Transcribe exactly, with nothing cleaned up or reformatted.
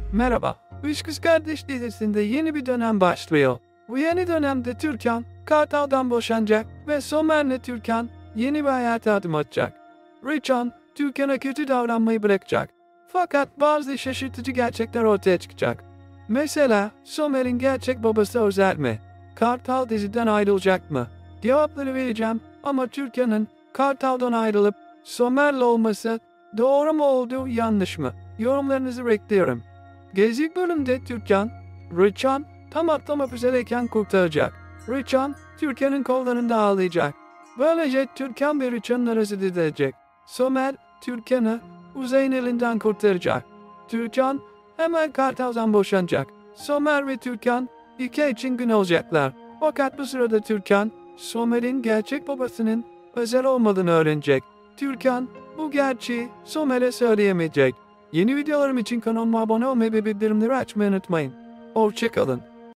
Merhaba, Üç Kız Kardeş dizisinde yeni bir dönem başlıyor. Bu yeni dönemde Türkan, Kartal'dan boşanacak ve Somer'le Türkan yeni bir hayata adım atacak. Rıçan, Türkan'a kötü davranmayı bırakacak. Fakat bazı şaşırtıcı gerçekler ortaya çıkacak. Mesela Somer'in gerçek babası Özer mi? Kartal diziden ayrılacak mı? Cevapları vereceğim ama Türkan'ın Kartal'dan ayrılıp Somer'le olması doğru mu olduğu yanlış mı? Yorumlarınızı bekliyorum. Gelecek bölümde Türkan, Rıçan tam atlamak üzereyken kurtaracak. Rıçan, Türkan'ın kollarında ağlayacak. Böylece Türkan ve Rıçan'ın arası düzelecek. Somer, Türkan'ı Uzay'ın elinden kurtaracak. Türkan, hemen Kartal'dan boşanacak. Somer ve Türkan, iki için gün olacaklar. Fakat bu sırada Türkan, Somer'in gerçek babasının Özer olmadığını öğrenecek. Türkan, bu gerçeği Somer'e söyleyemeyecek. Yeni videolarım için kanalıma abone olmayı ve bildirimleri açmayı unutmayın. Hoşçakalın.